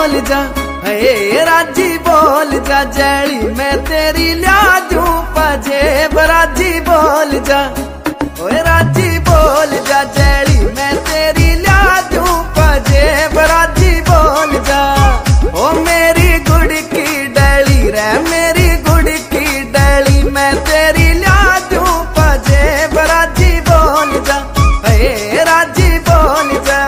बोल जा, हे राजी बोल जा, जड़ी मैं तेरी ल्या दूं पजेब। राजी बोल जा, ओए राजी बोल जा, जड़ी मैं तेरी ल्या दूं पजेब। राजी बोल जा, ओ मेरी गुड़ की डली रे, मेरी गुड़ की डली मैं तेरी ल्या दूं पजेब। राजी बोल जा, हे राजी बोल जा।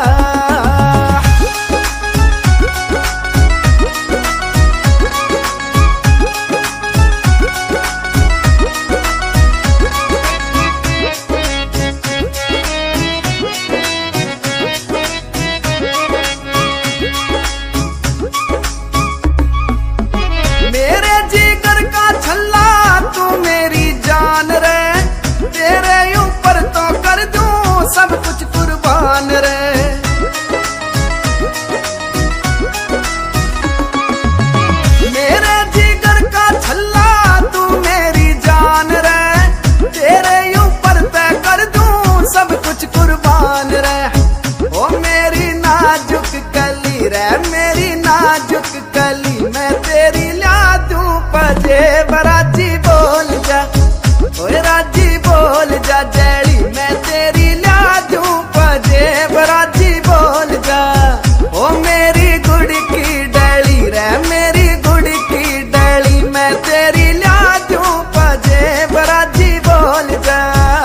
सब कुछ कुर्बान रे, मेरे जिगर का छल्ला तू मेरी जान रे, तेरे ऊपर तय कर दूं सब कुछ कुर्बान रे। ओ मेरी नाजुक कली रे, मेरी नाजुक कली मैं तेरी ला दूं पजेब। राजी बोल जा, ओए राजी बोल जा, जड़ी मैं तेरी पजेब। राजी बोल जा, ओ मेरी गुड़ की डली रे, मेरी गुड़ की डली मैं तेरी ला दूं पजेब। राजी बोल जा।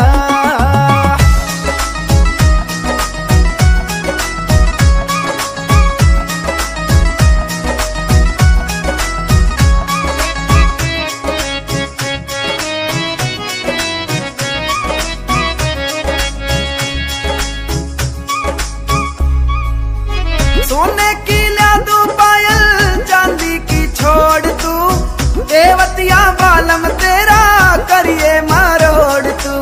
सोने की ला दूं पायल, चांदी की छोड़ तू, देवतिया बालम तेरा करिए मरोड़ तू।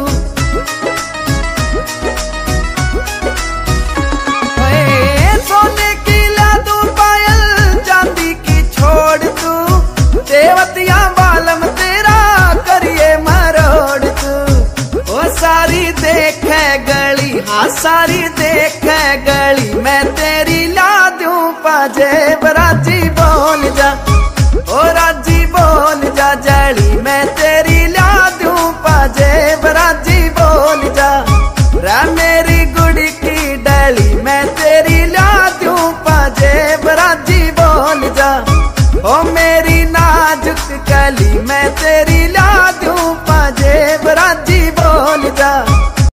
सोने की ला दूं पायल, चांदी की छोड़ तू, देवतिया बालम तेरा करिए मरोड़ तू। ओ सारी देखे गली, हाँ सारी देखे गली मैं तेरी ला दूं पजेब। राजी बोल जा, ओ राजी बोल जा, जड़ी मैं तेरी ला दूं पजेब। राजी बोल जा, रा मेरी गुड़ की डली मैं तेरी ला दूं पजेब। राजी बोल जा, ओ मेरी नाजुक कली मैं तेरी ला